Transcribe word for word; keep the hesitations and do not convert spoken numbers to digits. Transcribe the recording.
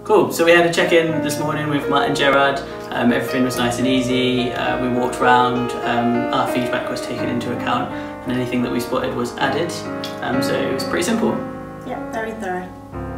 Cool, so we had a check-in this morning with Matt and Gerard. Um, everything was nice and easy. Uh, we walked around, um, our feedback was taken into account, and anything that we spotted was added. Um, so it was pretty simple. Yeah, very thorough.